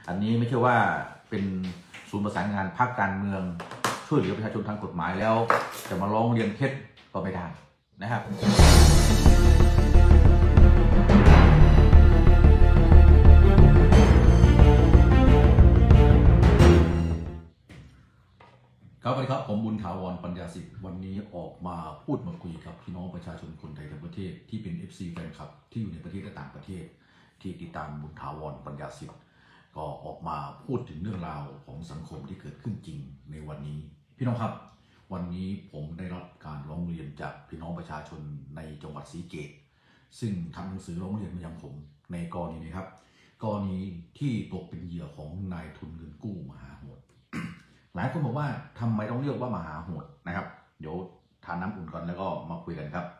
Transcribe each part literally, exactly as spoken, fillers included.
อันนี้ไม่ใช่ว่าเป็นศูนย์ประสานงานพรรคการเมืองช่วยเหลือประชาชนทางกฎหมายแล้วจะมาร้องเรียนเท็จก็ไม่ได้นะครับครับสวัสดีครับผมบุญถาวรปัญญาสิทธิ์วันนี้ออกมาพูดมาคุยกับพี่น้องประชาชนคนไทยทั้งประเทศที่เป็น เอฟ ซี แฟนคลับที่อยู่ในประเทศและต่างประเทศที่ติดตามบุญถาวรปัญญาสิทธิ์ก็ออกมาพูดถึงเรื่องราวของสังคมที่เกิดขึ้นจริงในวันนี้พี่น้องครับวันนี้ผมได้รับการร้องเรียนจากพี่น้องประชาชนในจังหวัดศรีเกตซึ่งทำหนังสือร้องเรียนมายังผมในกรณีนี้ครับกรณีที่ตกเป็นเหยื่อของนายทุนเงินกู้มหาโหดหลายคนบอกว่าทำไมต้องเรียกว่ามหาโหดนะครับเดี๋ยวทานน้ำอุ่นก่อนแล้วก็มาคุยกันครับ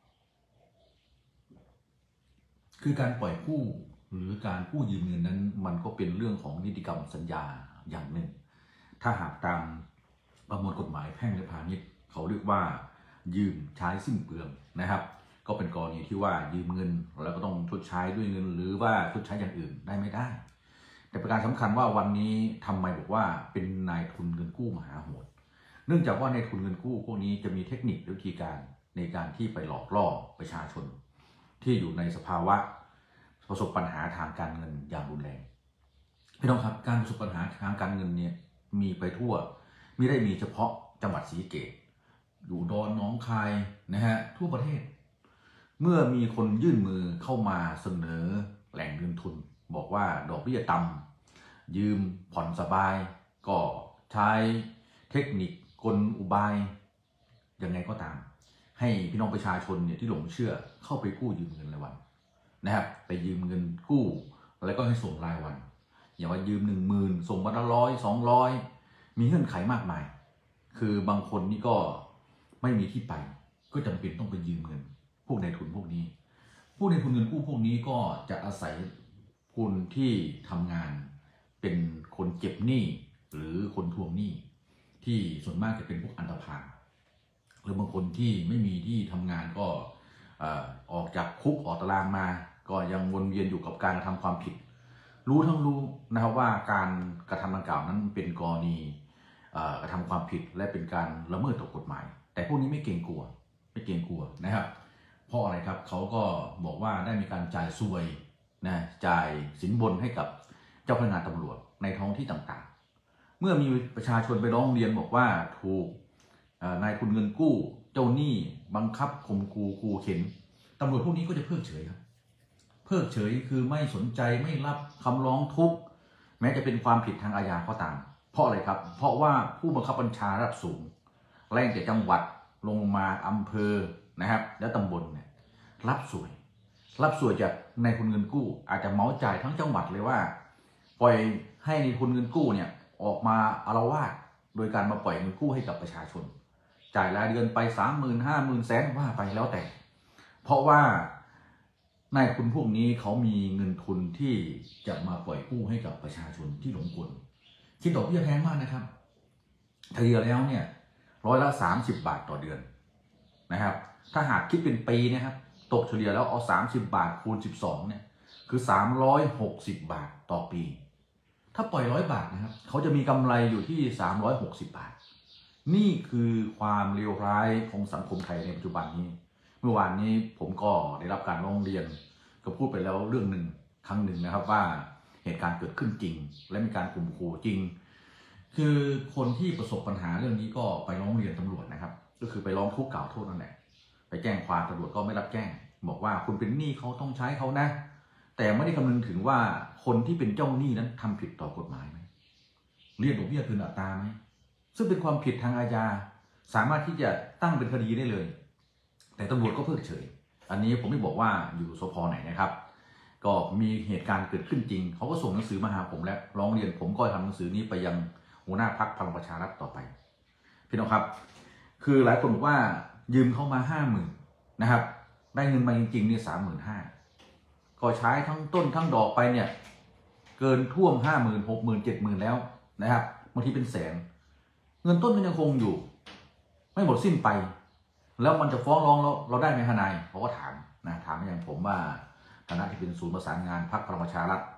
คือการปล่อยกู้หรือการกู้ยืมเงินนั้นมันก็เป็นเรื่องของนิติกรรมสัญญาอย่างหนึ่งถ้าหากตามประมวลกฎหมายแพ่งและพาณิชย์เขาเรียกว่ายืมใช้สิ้นเปลืองนะครับก็เป็นกรณีที่ว่ายืมเงินแล้วก็ต้องชดใช้ด้วยเงินหรือว่าชดใช้อย่างอื่นได้ไม่ได้แต่ประการสำคัญว่าวันนี้ทำไมบอกว่าเป็นนายทุนเงินกู้มหาโหดเนื่องจากว่านายทุนเงินกู้พวกนี้จะมีเทคนิควิธีการในการที่ไปหลอกล่อประชาชนที่อยู่ในสภาวะประสบปัญหาทางการเงินอย่างรุนแรงพี่น้องครับการประสบปัญหาทางการเงินเนี่ยมีไปทั่วไม่ได้มีเฉพาะจังหวัดศรีเกตอยู่ดอนน้องคายนะฮะทั่วประเทศเมื่อมีคนยื่นมือเข้ามาเสนอแหล่งเงินทุนบอกว่าดอกเบี้ยต่ำยืมผ่อนสบายก็ใช้เทคนิคกลอุบายยังไงก็ตามให้พี่น้องประชาชนเนี่ยที่หลงเชื่อเข้าไปกู้ยืมเงินรายวันนะครับไปยืมเงินกู้แล้วก็ให้ส่งรายวันอย่างว่ายืมหนึ่งหมื่นส่งวันละร้อยสองร้อยมีเงื่อนไขมากมายคือบางคนนี่ก็ไม่มีที่ไปก็จำเป็นต้องไปยืมเงินพวกนายทุนพวกนี้พวกนายทุนเงินกู้พวกนี้ก็จะอาศัยคนที่ทำงานเป็นคนเก็บหนี้หรือคนทวงหนี้ที่ส่วนมากจะเป็นพวกอันธพาลหรือบางคนที่ไม่มีที่ทำงานก็ออกจากคุกออกตารางมาก็ยังวนเวียนอยู่กับการกระทำความผิดรู้ทั้งรู้นะครับว่าการกระทำดังกล่าวนั้นเป็นกรณีกระทำความผิดและเป็นการละเมิดต่อกฎหมายแต่พวกนี้ไม่เกรงกลัวไม่เกรงกลัวนะครับเพราะอะไรครับเขาก็บอกว่าได้มีการจ่ายสวยนะจ่ายสินบนให้กับเจ้าพนักงานตำรวจในท้องที่ต่างๆเมื่อมีประชาชนไปร้องเรียนบอกว่าถูกนายทุนเงินกู้เจ้าหนี้บังคับข่มขู่ขู่เข็นตำรวจพวกนี้ก็จะเพิกเฉยครับเพิกเฉยคือไม่สนใจไม่รับคำร้องทุกข์แม้จะเป็นความผิดทางอาญาก็ตามเพราะอะไรครับเพราะว่าผู้บังคับบัญชาระดับสูงแรงแต่จังหวัดลงมาอำเภอนะครับและตำบลเนี่ยรับสวยรับสวยจากนายทุนเงินกู้อาจจะเหมาจ่ายทั้งจังหวัดเลยว่าปล่อยให้นายทุนเงินกู้เนี่ยออกมาอาละวาดโดยการมาปล่อยเงินกู้ให้กับประชาชนจ่ายรายเดือนไปสามหมื่นห้าหมื่นแสนว่าไปแล้วแต่เพราะว่านายทุนพวกนี้เขามีเงินทุนที่จะมาปล่อยกู้ให้กับประชาชนที่หลงกลคิดดอกเบี้ยแพงมากนะครับเฉลี่ยแล้วเนี่ยร้อยละสามสิบบาทต่อเดือนนะครับถ้าหากคิดเป็นปีนะครับตกเฉลี่ยแล้วเอาสามสิบบาทคูณสิบสองเนี่ยคือสามร้อยหกสิบบาทต่อปีถ้าปล่อยร้อยบาทนะครับเขาจะมีกำไรอยู่ที่สามร้อยหกสิบบาทนี่คือความเลวร้ายของสังคมไทยในปัจจุบันนี้เมื่อวานนี้ผมก็ได้รับการร้องเรียนก็พูดไปแล้วเรื่องหนึ่งครั้งหนึ่งนะครับว่าเหตุการณ์เกิดขึ้นจริงและมีการข่มขู่จริงคือคนที่ประสบปัญหาเรื่องนี้ก็ไปร้องเรียนตำรวจนะครับก็คือไปร้องทุกข์กล่าวโทษนั่นแหละไปแจ้งความตำรวจก็ไม่รับแจ้งบอกว่าคุณเป็นหนี้เขาต้องใช้เขานะแต่ไม่ได้คำนึงถึงว่าคนที่เป็นเจ้าหนี้นั้นทำผิดต่อกฎหมายไหมเรียกดอกเบี้ยเกินอัตราไหมซึ่งเป็นความผิดทางอาญาสามารถที่จะตั้งเป็นคดีได้เลยแต่ตำรวจก็เพิกเฉยอันนี้ผมไม่บอกว่าอยู่สภ.ไหนนะครับก็มีเหตุการณ์เกิดขึ้นจริงเขาก็ส่งหนังสือมาหาผมและร้องเรียนผมก็ทำหนังสือนี้ไปยังหัวหน้าพรรคพลังประชารัฐต่อไปพี่น้องครับคือหลายคนบอกว่ายืมเข้ามาห้าหมื่นนะครับได้เงินมาจริงๆเนี่ยสามหมื่นห้าก็ใช้ทั้งต้นทั้งดอกไปเนี่ยเกินท่วมห้าหมื่นหกหมื่นเจ็ดหมื่นแล้วนะครับบางทีเป็นแสนเงินต้นมันยังคงอยู่ไม่หมดสิ้นไปแล้วมันจะฟ้องร้องเราเราได้ไหมทนายเขาก็ถามนะถามอย่างผมว่าฐานะที่เป็นศูนย์ประสานงานพรรคพลังประชารัฐผ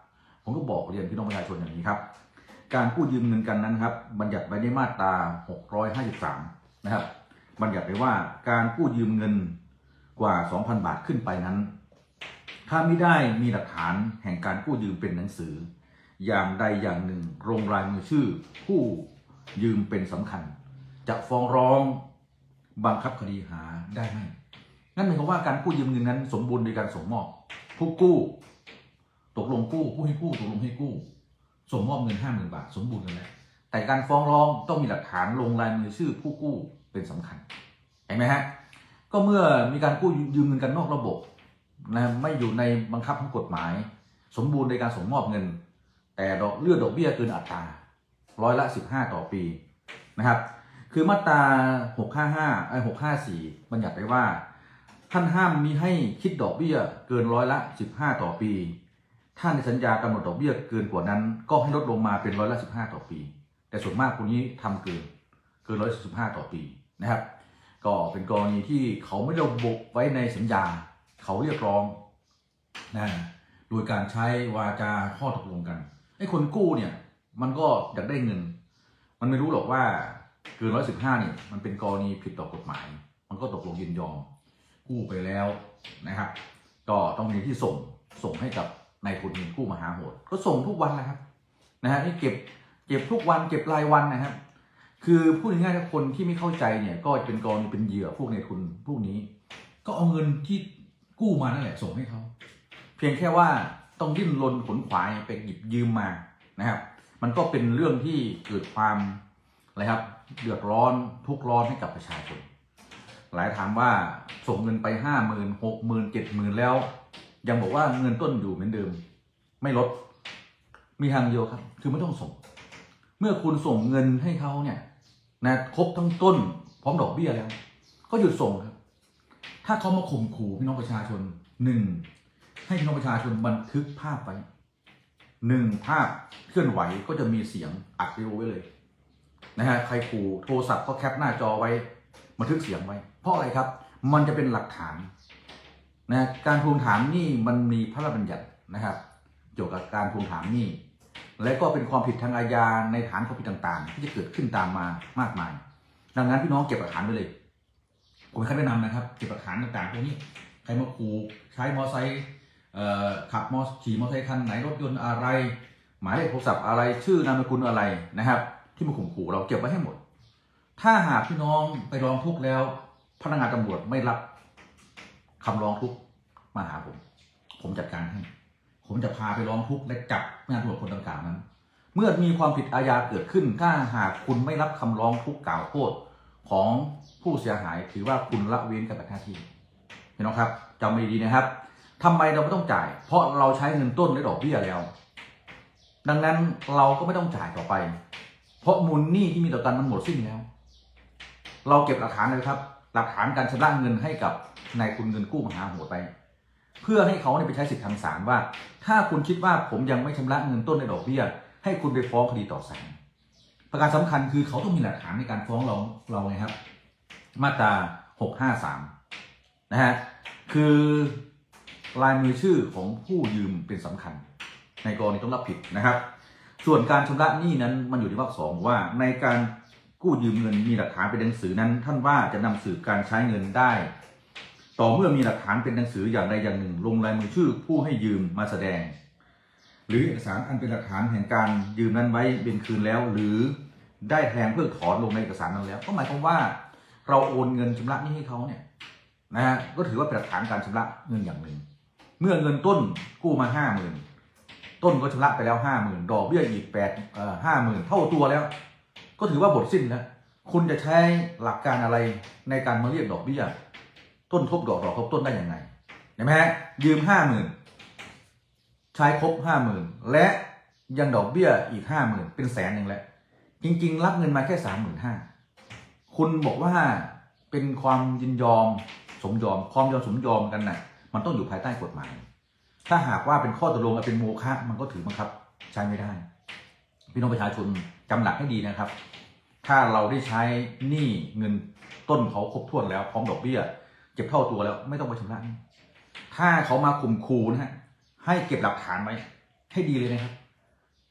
ผมก็บอกเรียนพี่น้องประชาชนอย่างนี้ครับการกู้ยืมเงินกันนั้นครับบัญญัติไว้ในมาตราหกร้อยห้าสิบสามนะครับบัญญัติไว้ว่าการกู้ยืมเงินกว่า สองพัน บาทขึ้นไปนั้นถ้าไม่ได้มีหลักฐานแห่งการกู้ยืมเป็นหนังสืออย่างใดอย่างหนึ่งลงลายมือชื่อผู้ยืมเป็นสำคัญจะฟ้องร้องบังคับคดีหาได้ไหมนั่นหมายความว่าการกู้ยืมเงินนั้นสมบูรณ์โดยการส่งมอบผู้กู้ตกลงกู้ผู้ให้กู้ตกลงให้กู้ส่งมอบเงินห้าหมื่นบาทสมบูรณ์กันแล้วแต่การฟ้องร้องต้องมีหลักฐานลงลายมือชื่อผู้กู้เป็นสำคัญเห็นไหมฮะก็เมื่อมีการกู้ยืมเงินกันนอกระบบนะไม่อยู่ในบังคับของกฎหมายสมบูรณ์ในการส่งมอบเงินแต่ดอกเลือดดอกเบี้ยเกินอัตราร้อยละสิบห้าต่อปีนะครับคือมาตราหกห้าห้าไอ้หกห้าสี่บัญญัติไว้ว่าท่านห้ามมีให้คิดดอกเบี้ยเกินร้อยละสิบห้าต่อปีถ้าในสัญญากำหนดดอกเบี้ยเกินกว่านั้นก็ให้ลดลงมาเป็นร้อยละสิบห้าต่อปีแต่ส่วนมากคนนี้ทำเกินเกินร้อยสิบห้าต่อปีนะครับก็เป็นกรณีที่เขาไม่ระบุไว้ในสัญญาเขาเรียกร้องนะโดยการใช้วาจาข้อตกลงกันไอ้คนกู้เนี่ยมันก็อยากได้เงินมันไม่รู้หรอกว่าเกินร้อยสิบห้านี่มันเป็นกรณีผิดต่อกฎหมายมันก็ตกลงยินยอมกู้ไปแล้วนะครับก็ต้องมีที่ส่งส่งให้กับนายทุนเงินกู้มหาโหดก็ส่งทุกวันนะครับนะฮะนี่เก็บเก็บทุกวันเก็บรายวันนะครับคือพูดง่ายๆถ้าคนที่ไม่เข้าใจเนี่ยก็เป็นกรณีเป็นเหยื่อพวกนายทุนพวกนี้ก็เอาเงินที่กู้มานั่นแหละส่งให้เขาเพียงแค่ว่าต้องดิ้นรนขนขวายไปหยิบยืมมานะครับมันก็เป็นเรื่องที่เกิดความอะไรครับเดือดร้อนทุกข์ร้อนให้กับประชาชนหลายถามว่าส่งเงินไปห้าหมื่นหกหมื่นเจ็ดหมื่นแล้วยังบอกว่าเงินต้นอยู่เหมือนเดิมไม่ลดมีทางเดียวครับคือไม่ต้องส่งเมื่อคุณส่งเงินให้เขาเนี่ยนะครบทั้งต้นพร้อมดอกเบี้ยแล้วก็หยุดส่งครับถ้าเขามาข่มขู่พี่น้องประชาชนหนึ่งให้พี่น้องประชาชนบันทึกภาพไว้หนึ่งภาพเคลื่อนไหวก็จะมีเสียงอัดวิดีโอไว้เลยนะฮะใครขู่โทรศัพท์ก็แคปหน้าจอไว้บันทึกเสียงไว้เพราะอะไรครับมันจะเป็นหลักฐานนะการทวงถามหนี้มันมีพระราชบัญญัตินะครับเกี่ยวกับการทวงถามหนี้และก็เป็นความผิดทางอาญาในฐานความผิดต่างๆที่จะเกิดขึ้นตามมามากมายดังนั้นพี่น้องเก็บหลักฐานไว้เลยผมให้แนะนำนะครับเก็บหลักฐานต่างๆพวกนี้ใครมาขู่ใช้มอเตอร์ไซค์ขับมอขี่มอเตอร์ไซค์คันไหนรถยนต์อะไรหมายเลขโทรศัพท์อะไรชื่อนามสกุลอะไรนะครับที่มาข่มขู่เราเก็บไว้ให้หมดถ้าหากพี่น้องไปร้องทุกข์แล้วพนักงานตำรวจไม่รับคำร้องทุกข์มาหาผมผมจัดการให้ผมจะพาไปร้องทุกข์และจับงานตำรวจคนดังกล่าวนั้นเมื่อมีความผิดอาญาเกิดขึ้นถ้าหากคุณไม่รับคำร้องทุกข์กล่าวโทษของผู้เสียหายถือว่าคุณละเว้นการปฏิบัติหน้าที่พี่น้องครับจำไว้ดีนะครับทำไมเราไม่ต้องจ่ายเพราะเราใช้เงินต้นและดอกเบี้ยแล้วดังนั้นเราก็ไม่ต้องจ่ายต่อไปเพราะมูลหนี้ที่มีต่อกันมันหมดสิ้นแล้วเราเก็บหลักฐานเลยครับหลักฐานการชำระเงินให้กับนายทุนเงินกู้มหาโหดไปเพื่อให้เขาไปใช้สิทธิทางศาลว่าถ้าคุณคิดว่าผมยังไม่ชำระเงินต้นในดอกเบี้ยให้คุณไปฟ้องคดีต่อศาลประการสำคัญคือเขาต้องมีหลักฐานในการฟ้องเราเราไงครับมาตราหกห้าสามนะฮะคือลายมือชื่อของผู้ยืมเป็นสำคัญในกรณีต้องรับผิดนะครับส่วนการชำระหนี้นั้นมันอยู่ที่วรรคสองว่าในการกู้ยืมเงินมีหลักฐานเป็นหนังสือนั้นท่านว่าจะนำสืบการใช้เงินได้ต่อเมื่อมีหลักฐานเป็นหนังสืออย่างใดอย่างหนึ่งลงลายมือชื่อผู้ให้ยืมมาแสดงหรือเอกสารอันเป็นหลักฐานแห่งการยืมนั้นไว้เป็นคืนแล้วหรือได้แทงเพิกถอนลงในเอกสารนั้นแล้วก็หมายความว่าเราโอนเงินชำระหนี้ให้เขาเนี่ยนะฮะก็ถือว่าเป็นหลักฐานการชำระเงินอย่างหนึ่งเมื่อเงินต้นกู้มาห้าหมื่นต้นก็ชำระไปแล้วห้าหมื่นดอกเบี้ยอีกแปดเอ่อห้าหมื่นเท่าตัวแล้วก็ถือว่าหมดสิ้นแล้วคุณจะใช้หลักการอะไรในการมาเรียกดอกเบี้ยต้นทบดอกดอกทบต้นได้ยังไงเห็นไหมฮะยืมห้าหมื่นใช้ครบห้าหมื่นและยังดอกเบี้ยอีกห้าหมื่นเป็นแสนหนึ่งแล้วจริงๆรับเงินมาแค่สามหมื่นห้าคุณบอกว่าเป็นความยินยอมสมยอมความยอมสมยอมกันน่ะมันต้องอยู่ภายใต้กฎหมายถ้าหากว่าเป็นข้อตกลงเป็นโมฆะมันก็ถือบังคับใช้ไม่ได้พี่น้องประชาชนจำหลักให้ดีนะครับถ้าเราได้ใช้หนี้เงินต้นเขาครบถ้วนแล้วพร้อมดอกเบี้ยเก็บเท่าตัวแล้วไม่ต้องไปชำระถ้าเขามาข่มขู่นะฮะให้เก็บหลักฐานไว้ให้ดีเลยนะครับ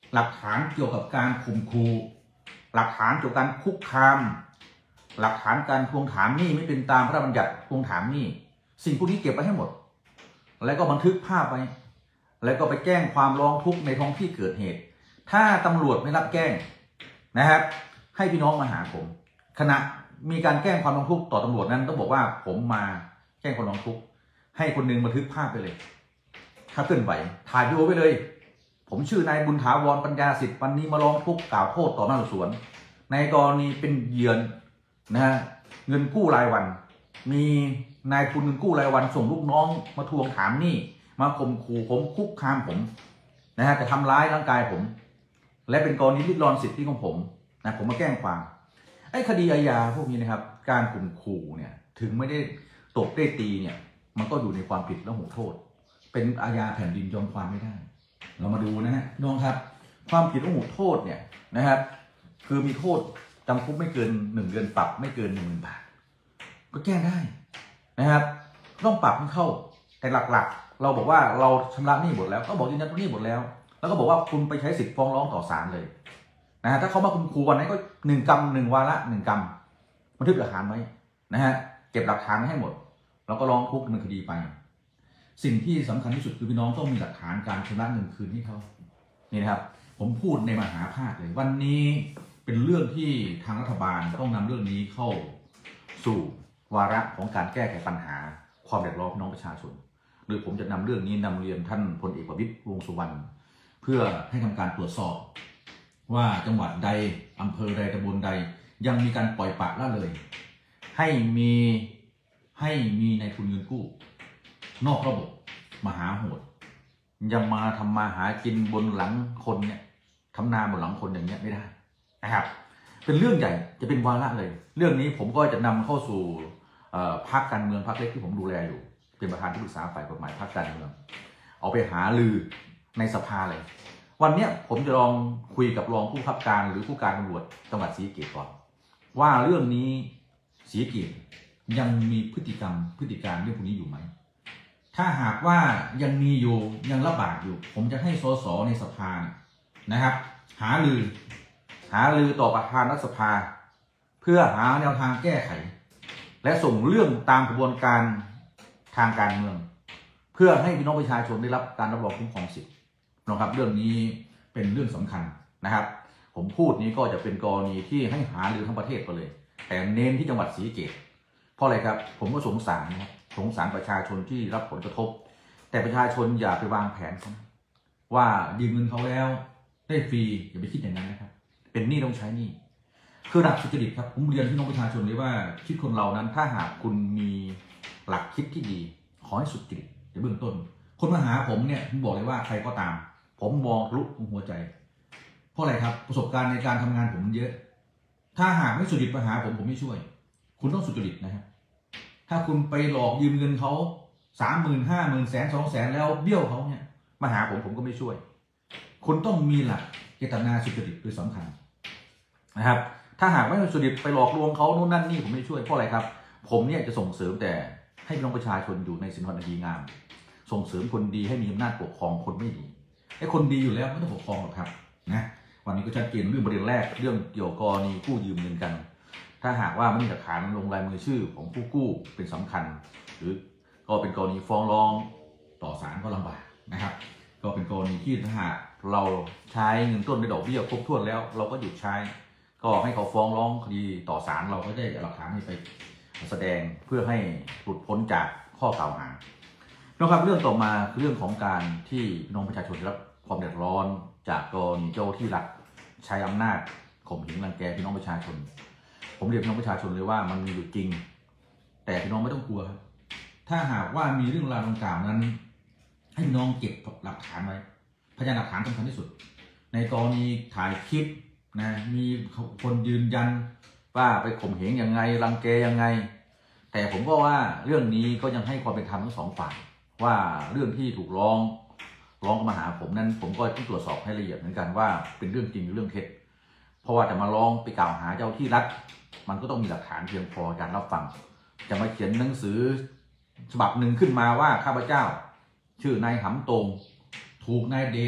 หลักฐานเกี่ยวกับการข่มขู่หลักฐานเกี่ยวกับการคุกคามหลักฐานการทวงถามหนี้ไม่เป็นตามพระราชบัญญัติทวงถามหนี้สิ่งพวกนี้เก็บไว้ให้หมดแล้วก็บันทึกภาพไว้แล้วก็ไปแจ้งความร้องทุกข์ในท้องที่เกิดเหตุถ้าตำรวจไม่รับแจ้งนะครับให้พี่น้องมาหาผมขณะมีการแจ้งความร้องทุกข์ต่อตำรวจนั้นต้องบอกว่าผมมาแจ้งความร้องทุกข์ให้คนนึงบันทึกภาพไปเลยถ้าเคลื่อนไหวถ่ายวิดีโอไปเลยผมชื่อนายบุญถาวรปัญญาสิทธิ์วันนี้มาร้องทุกข์กล่าวโทษต่อหน้าสวนในกรณีเป็นเหยื่อนะฮะเงินกู้รายวันมีนายทุนเงินกู้รายวันส่งลูกน้องมาทวงถามหนี้มาข่มขู่ผมคุกคามผมนะฮะจะทำร้ายร่างกายผมและเป็นกรณีริดรอนสิทธิของผมนะผมมาแจ้งความไอ้คดีอาญาพวกนี้นะครับการข่มขู่เนี่ยถึงไม่ได้ตบได้ตีเนี่ยมันก็อยู่ในความผิดและหูโทษเป็นอาญาแผ่นดินยอมความไม่ได้เรามาดูนะฮะน้องครับความผิดและหูโทษเนี่ยนะครับคือมีโทษจำคุกไม่เกินหนึ่งเดือนปรับไม่เกินหนึ่งหมื่นบาทก็แก้ได้นะครับต้องปรับให้เข้าแต่หลักๆเราบอกว่าเราชำระหนี้หมดแล้วก็บอกยืนยันหนี้หมดแล้วแล้วก็บอกว่าคุณไปใช้สิทธิ์ฟ้องร้องต่อศาลเลยนะฮะถ้าเขามาข่มขู่วันไหนก็หนึ่งกรรมหนึ่งวาระหนึ่งกรรมบันทึกหลักฐานไว้นะฮะเก็บหลักฐานไว้ให้หมดแล้วก็ร้องทุกข์ดำเนินคดีไปสิ่งที่สำคัญที่สุดคือพี่น้องต้องมีหลักฐานการชำระเงินคืนให้เขานี่นะครับผมพูดในมหาภาคเลยวันนี้เป็นเรื่องที่ทางรัฐบาลต้องนำเรื่องนี้เข้าสู่วาระของการแก้ไขปัญหาความเดือดร้อนพี่น้องประชาชนโดยผมจะนำเรื่องนี้นำเรียนท่านพลเอกประวิตรวงษ์สุวรรณเพื่อให้ทำการตรวจสอบว่าจังหวัดใดอำเภอใดตำบลใดยังมีการปล่อยปละละเลยให้มีให้มีในทุนเงินกู้นอกระบบมหาโหดยังมาทำมาหากินบนหลังคนเนี่ยทำนาบนหลังคนอย่างเงี้ยไม่ได้นะครับเป็นเรื่องใหญ่จะเป็นวาระเลยเรื่องนี้ผมก็จะนำเข้าสู่พรรคการเมืองพรรคเล็กที่ผมดูแลอยู่เป็นประธานที่ปรึกษาฝ่ายกฎหมายพรรคการเมืองเอาไปหาลือในสภาเลยวันนี้ผมจะลองคุยกับรองผู้บังคับการหรือผู้การตำรวจจังหวัดศรีสะเกษก่อนว่าเรื่องนี้ศรีสะเกษยังมีพฤติกรรมพฤติการเรื่องพวกนี้อยู่ไหมถ้าหากว่ายังมีอยู่ยังระบาดอยู่ผมจะให้สสในสภานะครับหาลือหาลือต่อประธานรัฐสภาเพื่อหาแนวทางแก้ไขและส่งเรื่องตามกระบวนการทางการเมืองเพื่อให้พี่น้องประชาชนได้รับการรับรองคุ้มครองสิทธิ์นะครับเรื่องนี้เป็นเรื่องสำคัญนะครับผมพูดนี้ก็จะเป็นกรณีที่ให้หาลือทั้งประเทศไปเลยแต่เน้นที่จังหวัดศรีสะเกษเพราะอะไรครับผมก็สงสารนะครับสงสารประชาชนที่รับผลกระทบแต่ประชาชนอย่าไปวางแผนว่ายืมเงินเขาแล้วได้ฟรีอย่าไปคิดอย่างนั้นนะครับเป็นหนี้ต้องใช้หนี้คือหลักสุจริตครับผมเรียนพี่น้องประชาชนเลยว่าคิดคนเรานั้นถ้าหากคุณมีหลักคิดที่ดีขอให้สุจริตในเบื้องต้นคนมาหาผมเนี่ยผมบอกเลยว่าใครก็ตามผมมองทะลุหัวใจเพราะอะไรครับประสบการณ์ในการทำงานผมเยอะถ้าหากไม่สุจริตมาหาผมผมไม่ช่วยคุณต้องสุจริตนะครับถ้าคุณไปหลอกยืมเงินเขาสามหมื่นห้าหมื่นแสนสองแสนแล้วเบี้ยวเขาเนี่ยมาหาผมผมก็ไม่ช่วยคุณต้องมีหลักเจตนาสุจริตคือสำคัญนะครับถ้าหากไม่สุจริตไปหลอกลวงเขาโน่นนั่นนี่ผมไม่ช่วยเพราะอะไรครับผมเนี่ยจะส่งเสริมแต่ให้พี่น้องประชาชนอยู่ในศีลธรรมอันดีงามส่งเสริมคนดีให้มีอำนาจปกครองคนไม่ดีไอ้คนดีอยู่แล้วไม่ต้องปกครองหรอกครับนะวันนี้ก็ชัดเจนเรื่องประเด็นแรกเรื่องเกี่ยวกับกรณีกู้ยืมเงินกันถ้าหากว่าไม่มีหลักฐานลงลายมือชื่อของผู้กู้เป็นสำคัญหรือก็เป็นกรณีฟ้องร้องต่อศาลก็ลำบากนะครับก็เป็นกรณีที่ถ้าหากเราใช้เงินต้นในดอกเบี้ยครบถ้วนแล้วเราก็หยุดใช้ก็ให้เขาฟ้องร้องคดีต่อศาลเราก็ได้หลักฐานให้ไปแสดงเพื่อให้หลุดพ้นจากข้อกล่าวหานะครับเรื่องต่อมาคือเรื่องของการที่น้องประชาชนได้รับความเดือดร้อนจากกรณีเจ้าที่รัฐใช้อำนาจข่มเหงรังแกพี่น้องประชาชนผมเรียนพี่น้องประชาชนเลยว่ามันมีอยู่จริงแต่พี่น้องไม่ต้องกลัวครับถ้าหากว่ามีเรื่องราวดังกล่าวนั้นให้พี่น้องเก็บหลักฐานไว้พยานหลักฐานสำคัญที่สุดในกรณีถ่ายคลิปนะมีคนยืนยันว่าไปข่มเหงยังไงรังแกยังไงแต่ผมก็ว่าเรื่องนี้ก็ยังให้ความเป็นธรรมทั้งสองฝ่ายว่าเรื่องที่ถูกร้องร้องมาหาผมนั้นผมก็ต้องตรวจสอบให้ละเอียดเหมือนกันว่าเป็นเรื่องจริงหรือเรื่องเท็จเพราะว่าจะมาร้องไปกล่าวหาเจ้าที่รัฐมันก็ต้องมีหลักฐานเพียงพอการรับฟังจะมาเขียนหนังสือฉบับหนึ่งขึ้นมาว่าข้าพเจ้าชื่อนายหำตรงถูกนายเดช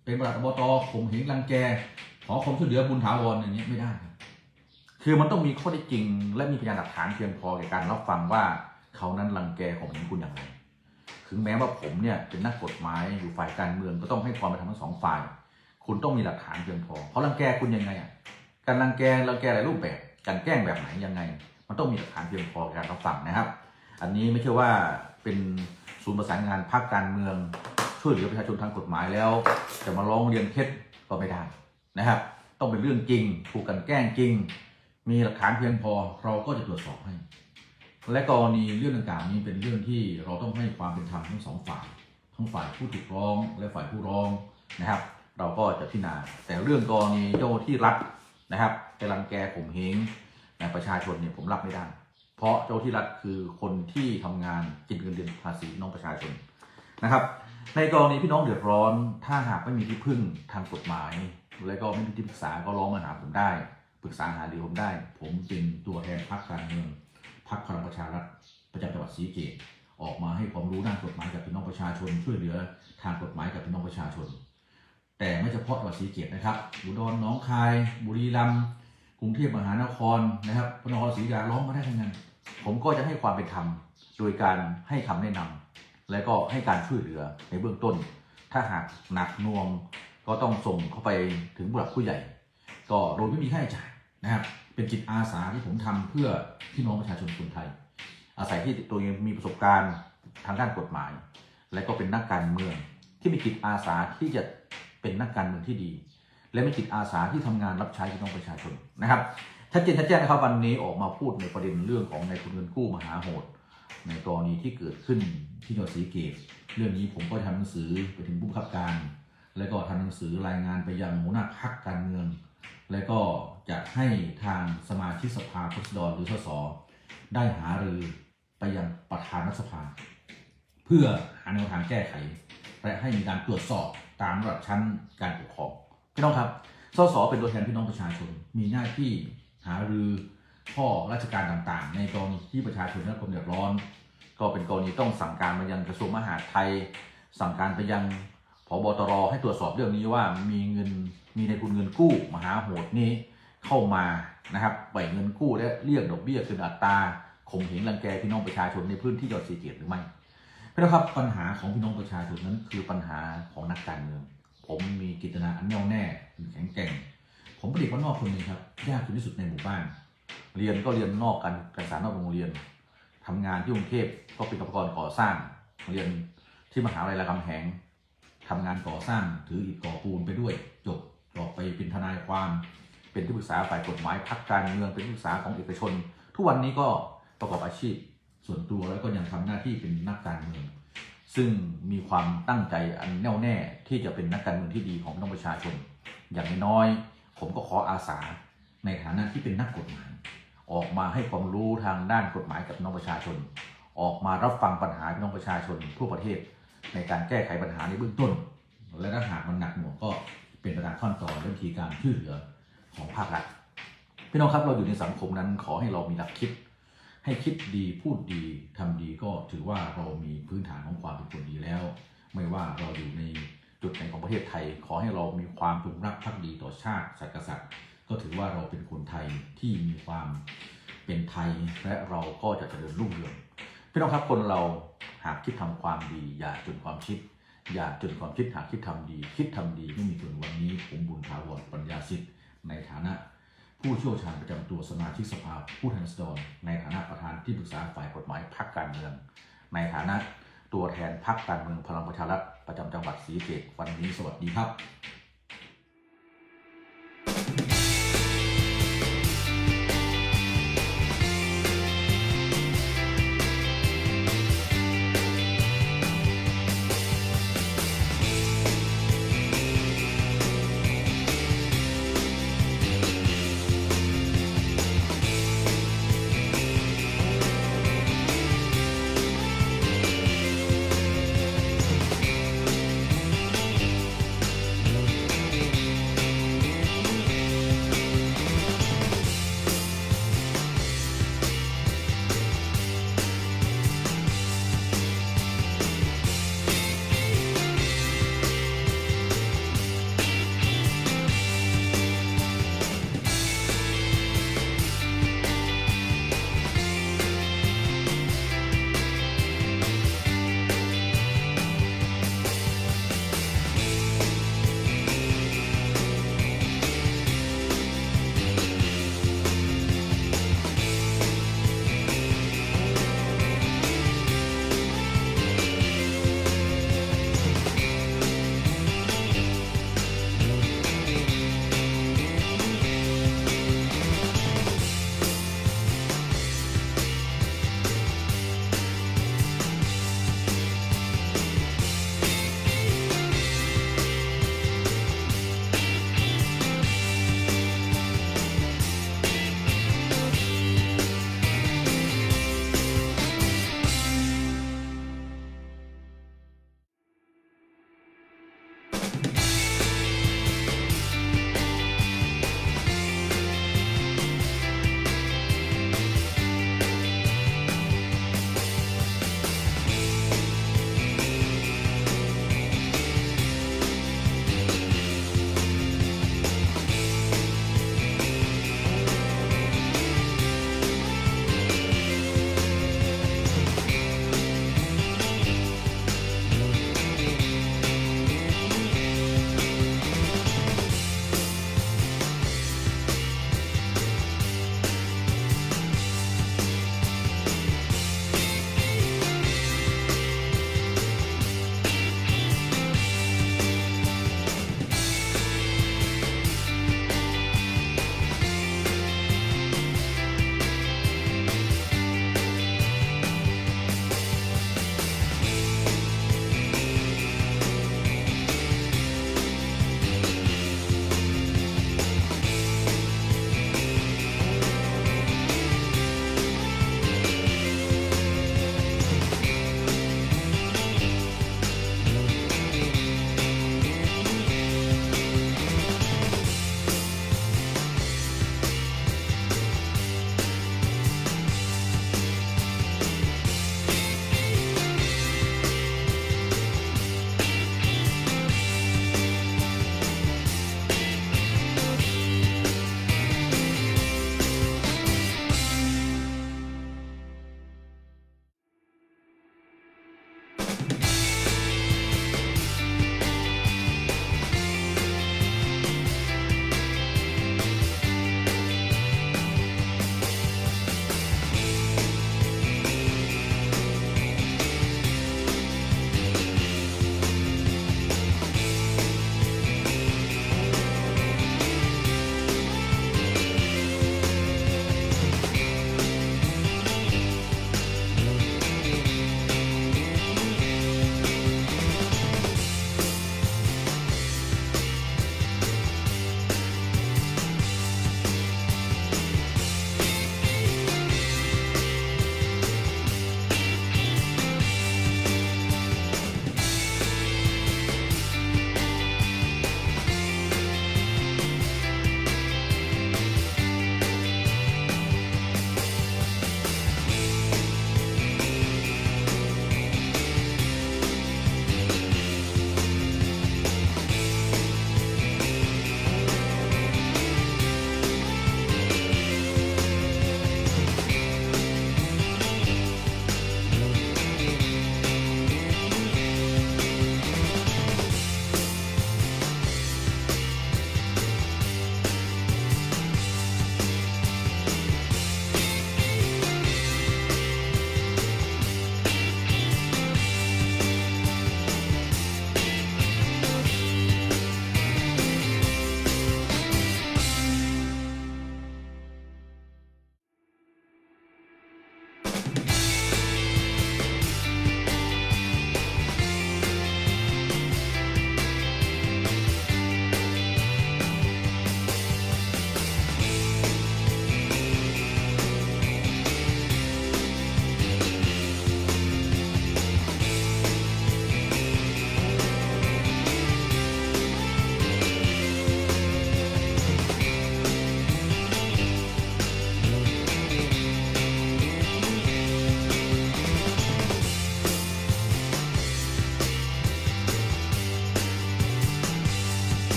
เป็นปลัดอบตข่มเหงรังแกขอความช่วยเหลือบุญถาวรอย่างเงี้ยไม่ได้ครับคือมันต้องมีข้อเท็จจริงและมีพยานหลักฐานเพียงพอแก่การรับฟังว่าเขานั้นรังแกข่มเหงคุณอย่างไรถึงแม้ว่าผมเนี่ยเป็นนักกฎหมายอยู่ฝ่ายการเมืองก็ต้องให้ความเป็นธรรมทั้งสองฝ่ายคุณต้องมีหลักฐานเพียงพอเขารังแกคุณยังไงอ่ะการรังแกรังแกอะไรรูปแบบการแกล้งแบบไหนยังไงมันต้องมีหลักฐานเพียงพอในการรับฟังนะครับอันนี้ไม่ใช่ว่าเป็นศูนย์ประสานงานพรรคการเมืองช่วยเหลือประชาชนทางกฎหมายแล้วจะมาร้องเรียนเท็จก็ไม่ได้นะครับต้องเป็นเรื่องจริงถูกกันแกล้งจริงมีหลักฐานเพียงพอเราก็จะตรวจสอบให้และกรณีเรื่องต่างๆนี้เป็นเรื่องที่เราต้องให้ความเป็นธรรมทั้งสองฝ่ายทั้งฝ่ายผู้ถูกร้องและฝ่ายผู้ร้องนะครับเราก็จะพิจารณาแต่เรื่องกรณีเจ้าที่รัฐนะครับไปรังแกข่มเหงประชาชนเนี่ยผมรับไม่ได้เพราะเจ้าที่รัฐคือคนที่ทำงานกินเงินเดือนภาษีน้องประชาชนนะครับในกรณีพี่น้องเดือดร้อนถ้าหากไม่มีที่พึ่งทางกฎหมายและก็ไม่มีที่ปรึกษาก็ร้องมาหาผมได้ปรึกษาหารือผมได้ผมเป็นตัวแทนพรรคการเมืองพรรคพลังประชารัฐประจำจังหวัดศรีสะเกษออกมาให้ความรู้ด้านกฎหมายกับพี่น้องประชาชนช่วยเหลือทางกฎหมายกับพี่น้องประชาชนแต่ไม่เฉพาะจังหวัดศรีสะเกษนะครับอุดรหนองคายบุรีรัมย์กรุงเทพมหานครนะครับพระนครศรีอยุธยาร้องมาได้ทั้งนั้นผมก็จะให้ความเป็นธรรมโดยการให้คำแนะนำและก็ให้การช่วยเหลือในเบื้องต้นถ้าหากหนักหน่วงก็ต้องส่งเข้าไปถึงผู้หลักผู้ใหญ่ก็โดยไม่มีค่าใช้จ่ายนะครับเป็นจิตอาสาที่ผมทำเพื่อพี่น้องประชาชนคนไทยอาศัยที่ตัวเองมีประสบการณ์ทางด้านกฎหมายและก็เป็นนักการเมืองที่มีจิตอาสาที่จะเป็นนักการเมืองที่ดีและมีจิตอาสาที่ทำงานรับใช้พี่น้องประชาชนนะครับชัดเจนชัดแจ้งนะครับวันนี้ออกมาพูดในประเด็นเรื่องของนายทุนเงินกู้มหาโหดในกรณีที่เกิดขึ้นที่จังหวัดศรีสะเกษเรื่องนี้ผมก็ทำหนังสือไปถึงผู้บังคับการและก็ทำหนังสือรายงานไปยังหัวหน้าพรรคการเมืองและก็จะให้ทางสมาชิกสภาผู้แทนราษฎรหรือสสได้หารือไปยังประธานรัฐสภาเพื่อหาแนวทางแก้ไขและให้มีการตรวจสอบตามระดับชั้นการปกครองพี่น้องครับสสเป็นตัวแทนพี่น้องประชาชนมีหน้าที่หารือข้อราชการต่างๆในกรณีที่ประชาชนได้รับความเดือดร้อนก็เป็นกรณีต้องสั่งการมายังกระทรวงมหาดไทยสั่งการไปยังผบตรให้ตรวจสอบเรื่องนี้ว่ามีเงินมีในทุนเงินกู้มหาโหดนี้เข้ามานะครับปล่อยเงินกู้และเรียกดอกเบี้ยเกินอัตราข่มเหงรังแกพี่น้องประชาชนในพื้นที่จังหวัดศรีสะเกษหรือไม่พี่น้องครับปัญหาของพี่น้องประชาชนนั้นคือปัญหาของนักการเมืองผมมีกิจนาอันแน่วแน่แข็งแกร่งผมเป็นเด็กบ้านนอกคนหนึ่งครับยากที่สุดในหมู่บ้านเรียนก็เรียนนอกกันการศึกษานอกโรงเรียนทำงานที่กรุงเทพก็เป็นกรรมกรก่อสร้างเรียนที่มหาวิทยาลัยรามคำแหงทำงานก่อสร้างถืออิฐก่อปูนไปด้วยจบออกไปเป็นทนายความเป็นที่ปรึกษาฝ่ายกฎหมายพรรคการเมืองเป็นที่ปรึกษาของเอกชนทุกวันนี้ก็ประกอบอาชีพส่วนตัวแล้วก็ยังทำหน้าที่เป็นนักการเมืองซึ่งมีความตั้งใจอันแน่วแน่ที่จะเป็นนักการเมืองที่ดีของพี่น้องประชาชนอย่างน้อยผมก็ขออาสาในฐานะที่เป็นนักกฎหมายออกมาให้ความรู้ทางด้านกฎหมายกับพี่น้องประชาชนออกมารับฟังปัญหาพี่น้องประชาชนทั่วประเทศในการแก้ไขปัญหาในเบื้องต้นและถ้าหากมันหนักหน่วงก็เป็นไปตามขั้นตอนและวิธีการช่วยเหลือของภาครัฐพี่น้องครับเราอยู่ในสังคมนั้นขอให้เรามีหลักคิดให้คิดดีพูดดีทำดีก็ถือว่าเรามีพื้นฐานของความเป็นคนดีแล้วไม่ว่าเราอยู่ในจุดไหนของประเทศไทยขอให้เรามีความจงรักภักดีต่อชาติศาสนา ษัตริย์ก็ถือว่าเราเป็นคนไทยที่มีความเป็นไทยและเราก็จะเจริญรุ่งเรืองพี่น้องครับคนเราหากคิดทำความดีอย่าจนความคิดอย่าจนความคิดหากคิดทำดีคิดทำดีไม่มีส่วนวันนี้ผมบุญถาวรปัญญาสิทธิ์ในฐานะผู้เชี่ยวชาญประจำตัวสมาชิกสภาผู้แทนราษฎรในฐานะประธานที่ปรึกษาฝ่ายกฎหมายพรรคการเมืองในฐานะตัวแทนพรรคการเมืองพลังประชารัฐประจำจังหวัดศรีสะเกษวันนี้สวัสดีครับ